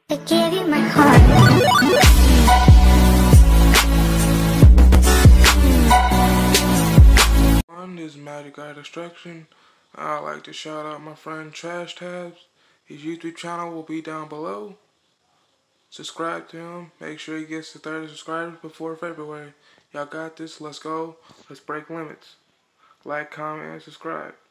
I gave you my heart. This is Magic Guy Destruction. I'd like to shout out my friend TrashTabz. His YouTube channel will be down below. Subscribe to him. Make sure he gets to 30 subscribers before February. Y'all got this. Let's go. Let's break limits. Like, comment, and subscribe.